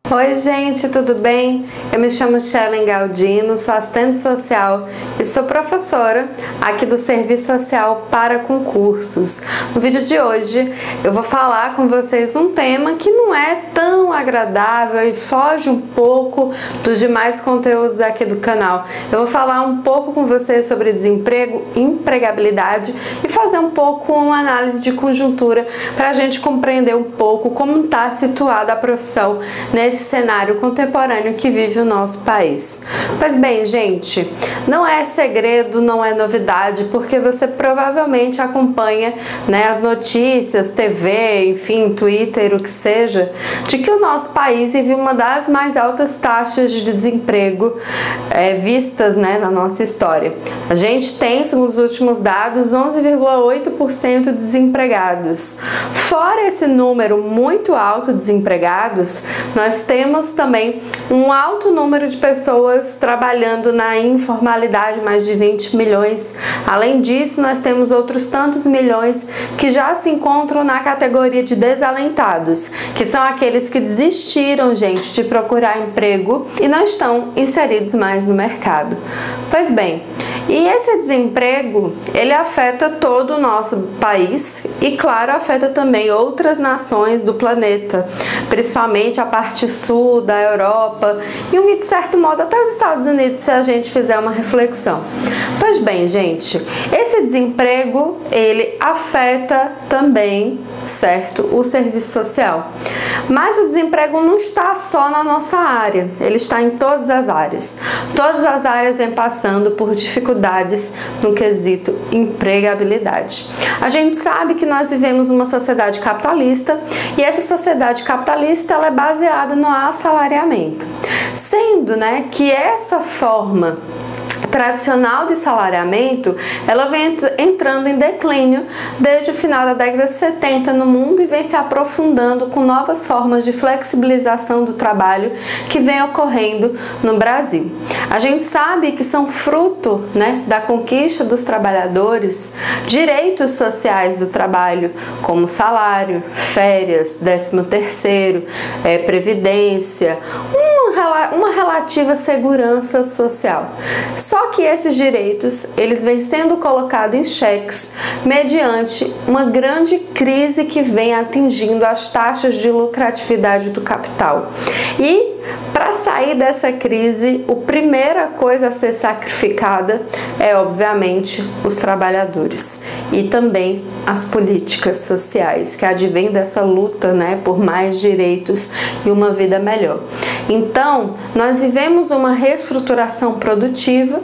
Oi gente, tudo bem? Eu me chamo Shellen Galdino, sou assistente social e sou professora aqui do Serviço Social para Concursos. No vídeo de hoje eu vou falar com vocês um tema que não é tão agradável e foge um pouco dos demais conteúdos aqui do canal. Eu vou falar um pouco com vocês sobre desemprego, empregabilidade e fazer um pouco uma análise de conjuntura para a gente compreender um pouco como está situada a profissão nesse cenário contemporâneo que vive o nosso país. Pois bem, gente, não é segredo, não é novidade, porque você provavelmente acompanha, as notícias, TV, enfim, Twitter, o que seja, de que o nosso país vive uma das mais altas taxas de desemprego vistas, na nossa história. A gente tem, segundo os últimos dados, 11,8% de desempregados. Fora esse número muito alto de desempregados, nós temos também um alto número de pessoas trabalhando na informalidade, mais de 20 milhões. Além disso, nós temos outros tantos milhões que já se encontram na categoria de desalentados, que são aqueles que desistiram, gente, de procurar emprego e não estão inseridos mais no mercado. Pois bem, e esse desemprego, ele afeta todo o nosso país e, claro, afeta também outras nações do planeta, principalmente a parte sul da Europa e, de certo modo, até os Estados Unidos, se a gente fizer uma reflexão. Pois bem, gente, esse desemprego, ele afeta também, certo, o serviço social. Mas o desemprego não está só na nossa área, ele está em todas as áreas. Todas as áreas vêm passando por dificuldades no quesito empregabilidade. A gente sabe que nós vivemos uma sociedade capitalista e essa sociedade capitalista ela é baseada no assalariamento. Sendo, que essa forma tradicional de salariamento, ela vem entrando em declínio desde o final da década de 70 no mundo e vem se aprofundando com novas formas de flexibilização do trabalho que vem ocorrendo no Brasil. A gente sabe que são fruto, da conquista dos trabalhadores, direitos sociais do trabalho, como salário, férias, 13º, previdência, uma relativa segurança social. Só que esses direitos, eles vêm sendo colocados em xeques mediante uma grande crise que vem atingindo as taxas de lucratividade do capital. E para sair dessa crise, a primeira coisa a ser sacrificada é, obviamente, os trabalhadores e também as políticas sociais que advêm dessa luta, por mais direitos e uma vida melhor. Então, nós vivemos uma reestruturação produtiva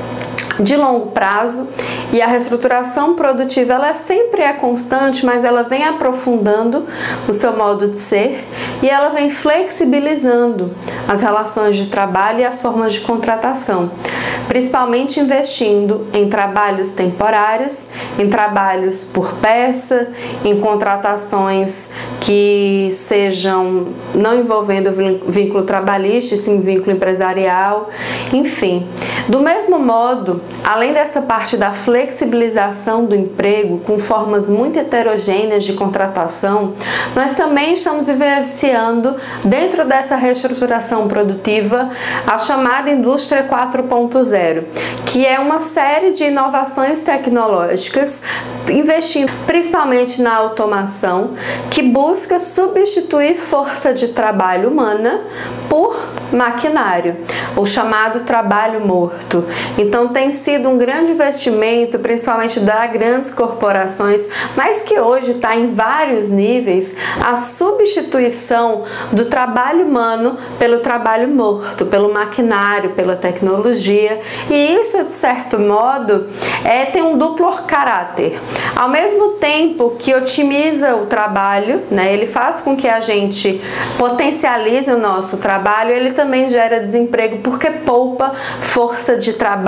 de longo prazo e a reestruturação produtiva ela sempre é constante, mas ela vem aprofundando o seu modo de ser e ela vem flexibilizando as relações de trabalho e as formas de contratação, principalmente investindo em trabalhos temporários, em trabalhos por peça, em contratações que sejam não envolvendo vínculo trabalhista, sim vínculo empresarial, enfim. Do mesmo modo, além dessa parte da flexibilização do emprego com formas muito heterogêneas de contratação, nós também estamos vivenciando, dentro dessa reestruturação produtiva, a chamada indústria 4.0, que é uma série de inovações tecnológicas, investindo principalmente na automação, que busca substituir força de trabalho humana por maquinário, o chamado trabalho morto. Então tem sido um grande investimento, principalmente das grandes corporações, mas que hoje está em vários níveis, a substituição do trabalho humano pelo trabalho morto, pelo maquinário, pela tecnologia, e isso, de certo modo, tem um duplo caráter. Ao mesmo tempo que otimiza o trabalho, ele faz com que a gente potencialize o nosso trabalho, ele também gera desemprego porque poupa força de trabalho humano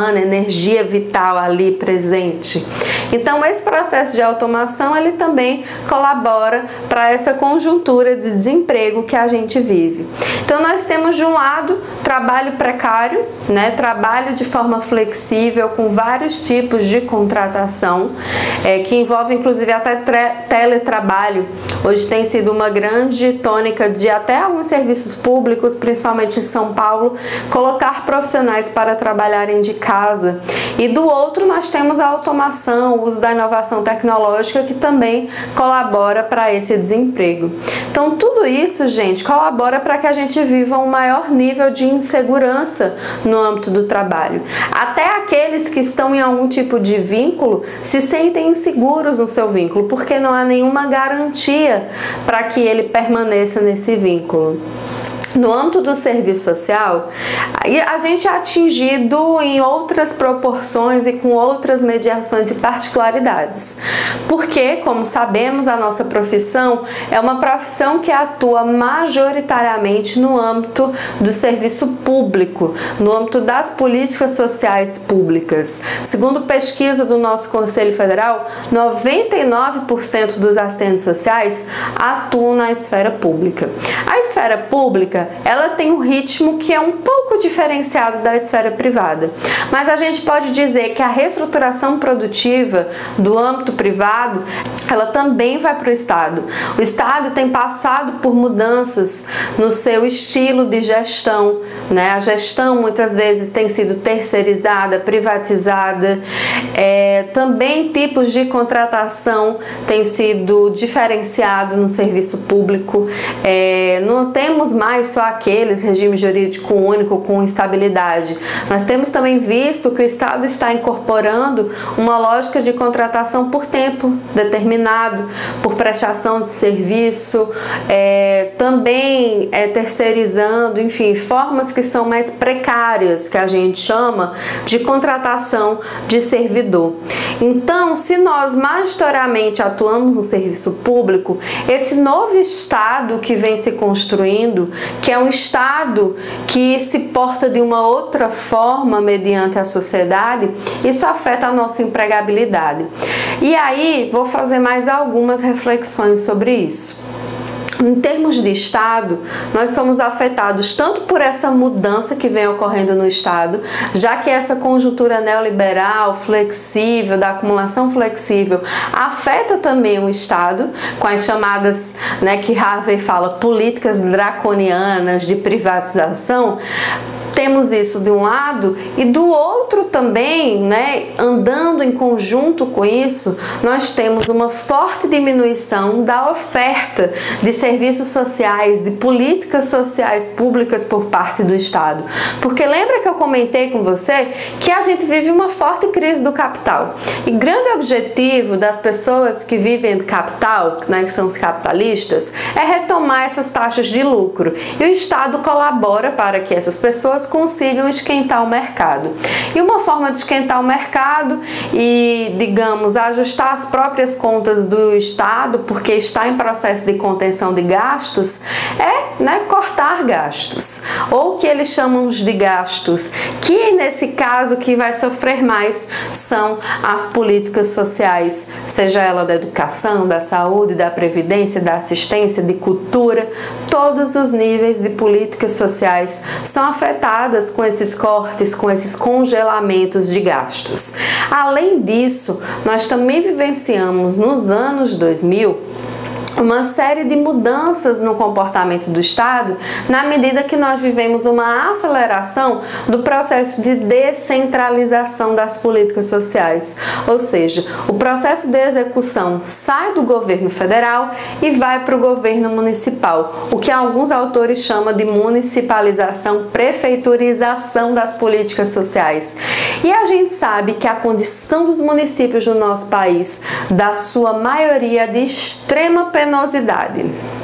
humana, energia vital ali presente. Então, esse processo de automação, ele também colabora para essa conjuntura de desemprego que a gente vive. Então, nós temos, de um lado, trabalho precário, né? Trabalho de forma flexível, com vários tipos de contratação, que envolve, inclusive, até teletrabalho. Hoje tem sido uma grande tônica de até alguns serviços públicos, principalmente em São Paulo, colocar profissionais para trabalharem de casa. E do outro, nós temos a automação, o uso da inovação tecnológica, que também colabora para esse desemprego. Então, tudo isso, gente, colabora para que a gente viva um maior nível de insegurança no âmbito do trabalho. Até aqueles que estão em algum tipo de vínculo se sentem inseguros no seu vínculo, porque não há nenhuma garantia para que ele permaneça nesse vínculo. No âmbito do serviço social, a gente é atingido em outras proporções e com outras mediações e particularidades. Porque, como sabemos, a nossa profissão é uma profissão que atua majoritariamente no âmbito do serviço público, no âmbito das políticas sociais públicas. Segundo pesquisa do nosso Conselho Federal, 99% dos assistentes sociais atuam na esfera pública. A esfera pública, ela tem um ritmo que é um pouco diferenciado da esfera privada, mas a gente pode dizer que a reestruturação produtiva do âmbito privado, ela também vai para o Estado. O Estado tem passado por mudanças no seu estilo de gestão, né? A gestão muitas vezes tem sido terceirizada, privatizada, também tipos de contratação têm sido diferenciados no serviço público, não temos mais só aqueles regimes jurídico único com estabilidade. Nós temos também visto que o Estado está incorporando uma lógica de contratação por tempo determinado, por prestação de serviço, também terceirizando, enfim, formas que são mais precárias, que a gente chama de contratação de servidor. Então, se nós majoritariamente atuamos no serviço público, esse novo Estado que vem se construindo, que é um Estado que se porta de uma outra forma mediante a sociedade, isso afeta a nossa empregabilidade. E aí, vou fazer mais algumas reflexões sobre isso. Em termos de Estado, nós somos afetados tanto por essa mudança que vem ocorrendo no Estado, já que essa conjuntura neoliberal, flexível, da acumulação flexível, afeta também o Estado, com as chamadas, que Harvey fala, políticas draconianas de privatização. Temos isso de um lado, e do outro também, andando em conjunto com isso, nós temos uma forte diminuição da oferta de serviços sociais, de políticas sociais públicas por parte do Estado. Porque lembra que eu comentei com você que a gente vive uma forte crise do capital. E grande objetivo das pessoas que vivem do capital, que são os capitalistas, é retomar essas taxas de lucro. E o Estado colabora para que essas pessoas consigam esquentar o mercado. E uma forma de esquentar o mercado e, digamos, ajustar as próprias contas do Estado, porque está em processo de contenção de gastos, é cortar gastos, ou que eles chamam de gastos, que nesse caso que vai sofrer mais são as políticas sociais, seja ela da educação, da saúde, da previdência, da assistência, de cultura. Todos os níveis de políticas sociais são afetados com esses cortes, com esses congelamentos de gastos. Além disso, nós também vivenciamos nos anos 2000 uma série de mudanças no comportamento do Estado, na medida que nós vivemos uma aceleração do processo de descentralização das políticas sociais. Ou seja, o processo de execução sai do governo federal e vai para o governo municipal, o que alguns autores chamam de municipalização, prefeiturização das políticas sociais. E a gente sabe que a condição dos municípios do nosso país, da sua maioria, é de extrema penosidade.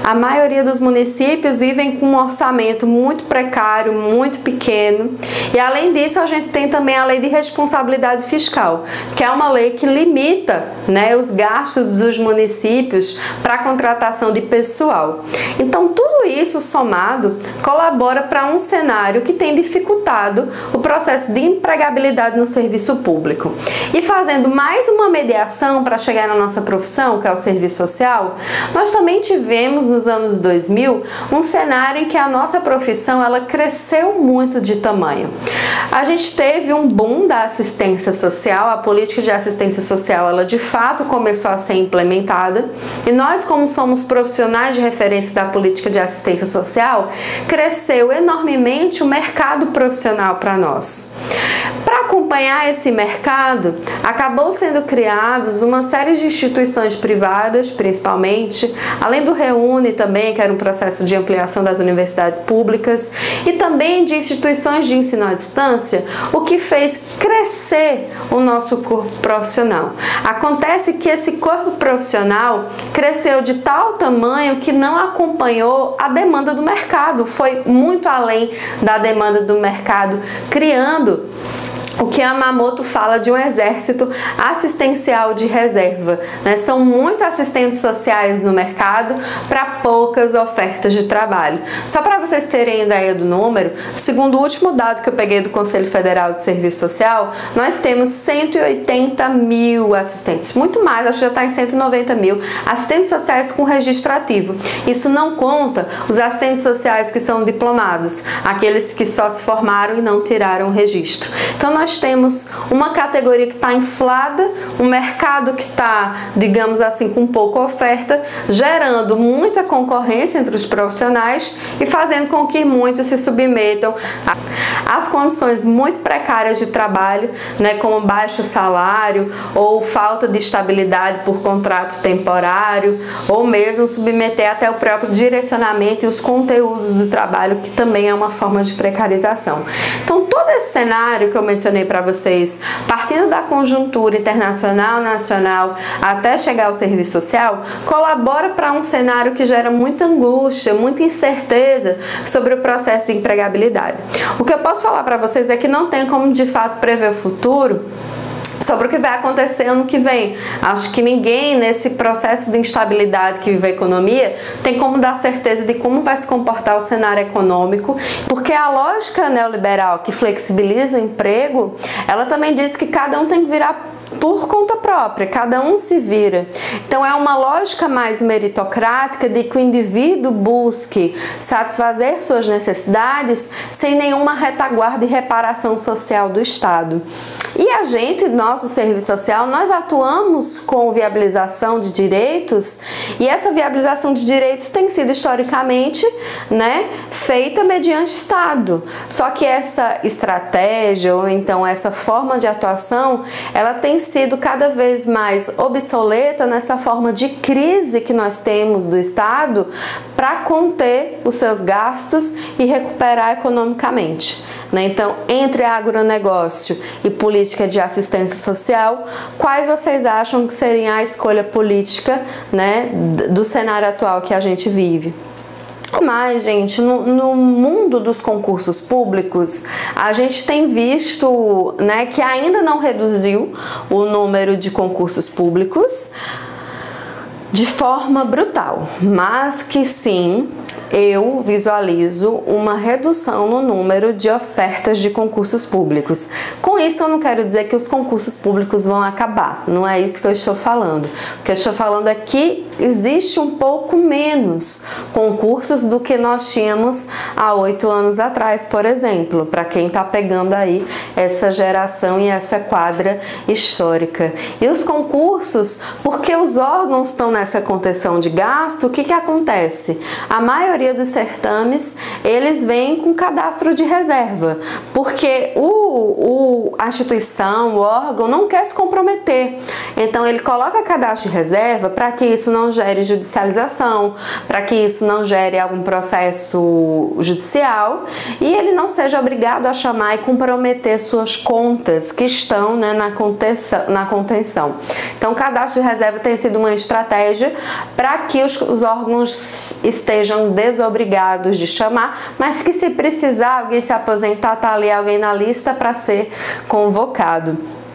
A maioria dos municípios vivem com um orçamento muito precário, muito pequeno. E além disso, a gente tem também a Lei de Responsabilidade Fiscal, que é uma lei que limita, né, os gastos dos municípios para a contratação de pessoal. Então, tudo isso somado colabora para um cenário que tem dificultado o processo de empregabilidade no serviço público. E fazendo mais uma mediação para chegar na nossa profissão, que é o serviço social, nós também tivemos nos anos 2000 um cenário em que a nossa profissão ela cresceu muito de tamanho. A gente teve um boom da assistência social, a política de assistência social ela de fato começou a ser implementada e nós, como somos profissionais de referência da política de assistência social, cresceu enormemente o mercado profissional para nós. Para acompanhar esse mercado, acabou sendo criados uma série de instituições privadas, principalmente, além do REUNE também, que era um processo de ampliação das universidades públicas, e também de instituições de ensino à distância, o que fez crescer o nosso corpo profissional. Acontece que esse corpo profissional cresceu de tal tamanho que não acompanhou a demanda do mercado, foi muito além da demanda do mercado, criando o que a Yamamoto fala de um exército assistencial de reserva, né? São muitos assistentes sociais no mercado para poucas ofertas de trabalho. Só para vocês terem ideia do número, segundo o último dado que eu peguei do Conselho Federal de Serviço Social, nós temos 180 mil assistentes, muito mais, acho que já está em 190 mil assistentes sociais com registro ativo. Isso não conta os assistentes sociais que são diplomados, aqueles que só se formaram e não tiraram o registro. Então nós temos uma categoria que está inflada, um mercado que está, digamos assim, com pouca oferta, gerando muita concorrência entre os profissionais e fazendo com que muitos se submetam às condições muito precárias de trabalho, né, como baixo salário ou falta de estabilidade por contrato temporário, ou mesmo submeter até o próprio direcionamento e os conteúdos do trabalho, que também é uma forma de precarização. Então, todo esse cenário que eu mencionei para vocês, partindo da conjuntura internacional, nacional, até chegar ao serviço social, colabora para um cenário que gera muita angústia, muita incerteza sobre o processo de empregabilidade. O que eu posso falar para vocês é que não tem como de fato prever o futuro sobre o que vai acontecer ano que vem. Acho que ninguém nesse processo de instabilidade que vive a economia tem como dar certeza de como vai se comportar o cenário econômico, porque a lógica neoliberal que flexibiliza o emprego, ela também diz que cada um tem que virar por conta própria, cada um se vira. Então é uma lógica mais meritocrática de que o indivíduo busque satisfazer suas necessidades sem nenhuma retaguarda e reparação social do Estado. E a gente, nosso serviço social, nós atuamos com viabilização de direitos, e essa viabilização de direitos tem sido historicamente, né, feita mediante Estado. Só que essa estratégia, ou então essa forma de atuação, ela tem sido cada vez mais obsoleta nessa forma de crise que nós temos do Estado para conter os seus gastos e recuperar economicamente. Então, entre agronegócio e política de assistência social, quais vocês acham que seria a escolha política, né, do cenário atual que a gente vive? Mas, gente, no mundo dos concursos públicos, a gente tem visto, né, que ainda não reduziu o número de concursos públicos de forma brutal, mas que sim, eu visualizo uma redução no número de ofertas de concursos públicos. Com isso, eu não quero dizer que os concursos públicos vão acabar, não é isso que eu estou falando. O que eu estou falando é que existe um pouco menos concursos do que nós tínhamos há 8 anos atrás, por exemplo, para quem está pegando aí essa geração e essa quadra histórica. E os concursos, porque os órgãos estão nessa contenção de gasto, o que acontece? A maioria maioria dos certames, eles vêm com cadastro de reserva, porque a instituição, o órgão, não quer se comprometer. Então, ele coloca cadastro de reserva para que isso não gere judicialização, para que isso não gere algum processo judicial e ele não seja obrigado a chamar e comprometer suas contas que estão, né, na contenção. Então, o cadastro de reserva tem sido uma estratégia para que os órgãos estejam desobrigados de chamar, mas que se precisar alguém se aposentar, tá ali alguém na lista para ser convocado.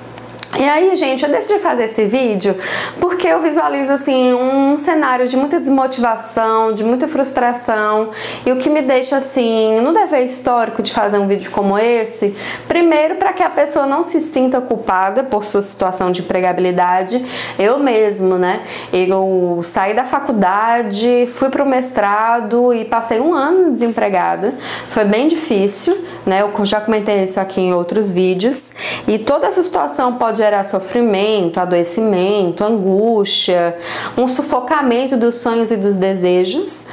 E aí, gente, eu decidi fazer esse vídeo porque eu visualizo, assim, um cenário de muita desmotivação, de muita frustração, e o que me deixa, assim, no dever histórico de fazer um vídeo como esse, primeiro, para que a pessoa não se sinta culpada por sua situação de empregabilidade. Eu mesmo, né, eu saí da faculdade, fui pro mestrado e passei um ano desempregada, foi bem difícil, né, eu já comentei isso aqui em outros vídeos, e toda essa situação pode gerar sofrimento, adoecimento, angústia, um sufocamento dos sonhos e dos desejos.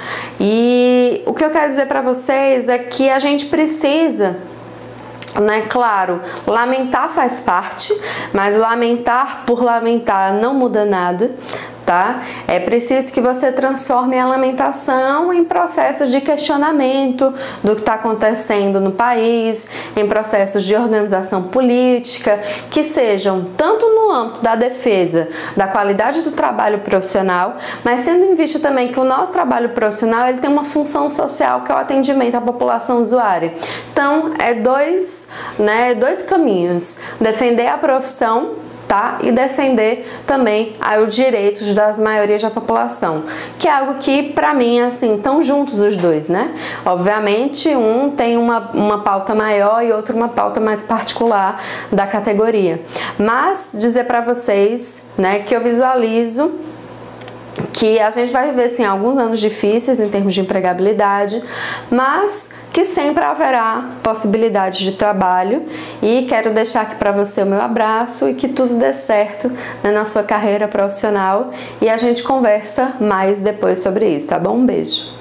E o que eu quero dizer para vocês é que a gente precisa, né, claro, lamentar faz parte, mas lamentar por lamentar não muda nada, tá? É preciso que você transforme a lamentação em processos de questionamento do que está acontecendo no país, em processos de organização política, que sejam tanto no âmbito da defesa da qualidade do trabalho profissional, mas tendo em vista também que o nosso trabalho profissional ele tem uma função social que é o atendimento à população usuária. Então, dois caminhos: defender a profissão, tá? E defender também os direitos das maiorias da população, que é algo que, para mim, assim, estão juntos os dois, né? Obviamente, um tem uma pauta maior e outro uma pauta mais particular da categoria. Mas dizer para vocês, né, que eu visualizo que a gente vai viver, sim, alguns anos difíceis em termos de empregabilidade, mas que sempre haverá possibilidade de trabalho, e quero deixar aqui para você o meu abraço e que tudo dê certo, né, na sua carreira profissional, e a gente conversa mais depois sobre isso, tá bom? Um beijo!